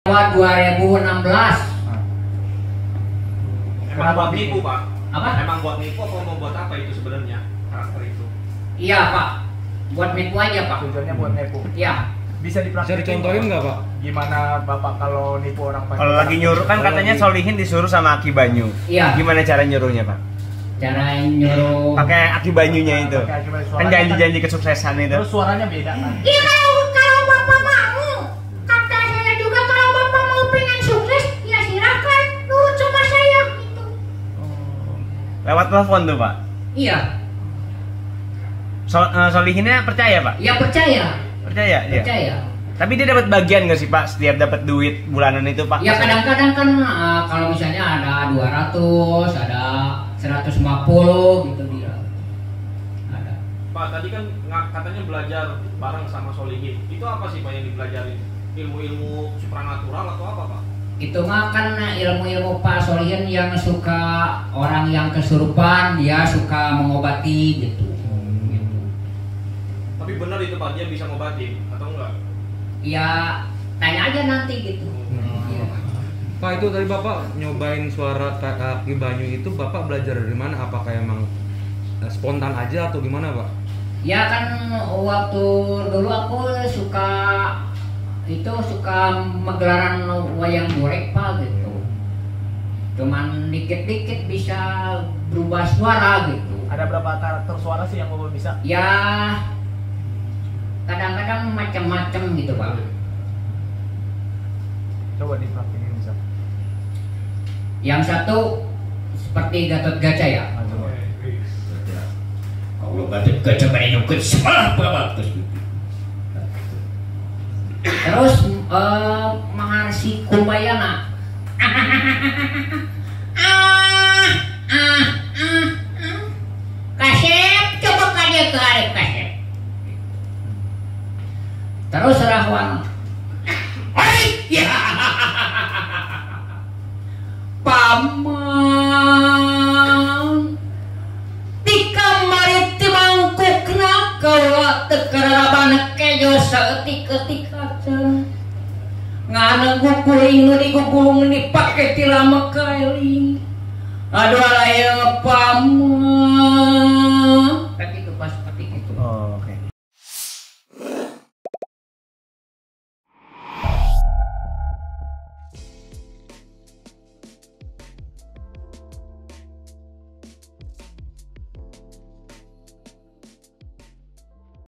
2016. Emang buat nipu, Pak? Apa? Emang buat nipu apa mau buat apa itu sebenarnya karakter itu? Iya Pak, buat nipu aja Pak. Tujuannya buat nipu. Iya. Bisa Bisa dicontohin nggak Pak? Gimana Bapak kalau nipu orang pakai? Kalau lagi nyuruh kan katanya Solihin disuruh sama Aki Banyu. Iya. Gimana cara nyuruhnya Pak? Cara nyuruh. Pakai Aki Banyunya itu. Pakai akibat Kan suaranya janji-janji kesuksesan itu. Terus suaranya beda kan? Iya kalau bapak mau, kata saya juga kalau bapak mau pengen sukses, ya silakan nurut sama saya gitu. Lewat telepon tuh Pak. Iya. Solihinnya percaya Pak? Ya percaya. Percaya? Iya. Percaya. Tapi dia dapat bagian nggak sih Pak setiap dapat duit bulanan itu Pak? Ya kadang-kadang kan kalau misalnya ada 200, ada 150 gitu dia. Ada. Pak, tadi kan katanya belajar bareng sama Solihin. Itu apa sih Pak yang dipelajarin? Ilmu-ilmu supranatural atau apa Pak? Itu mah kan ilmu-ilmu Pak Solihin yang suka orang yang kesurupan, dia suka mengobati gitu. Gitu. Tapi benar itu Pak, dia bisa ngobatin atau enggak? Ya tanya aja nanti gitu. Iya. Pak, itu tadi Bapak nyobain suara Aki Banyu itu Bapak belajar dari mana? Apakah emang spontan aja atau gimana Pak? Ya kan waktu dulu aku suka menggelaran wayang golek Pak gitu. Cuman dikit-dikit bisa berubah suara gitu. Ada berapa karakter suara sih yang Bapak bisa? Ya kadang-kadang macam-macam gitu Pak. Coba dipraktekin bisa. Yang satu seperti Gatot Kaca ya. Kalau Gatot Kaca menyukai semua Bapak. Terus Maharsi Kumbayana. Kasep, coba kalian ke Arif Kasep. Terus Rahwan. Ya. Paman tika mari timangkukna kaula teu karabana kejo saeutik-eutik aja. Ngana guguling nu digugulung dipake ti lama kaeling. Aduh alaya paman.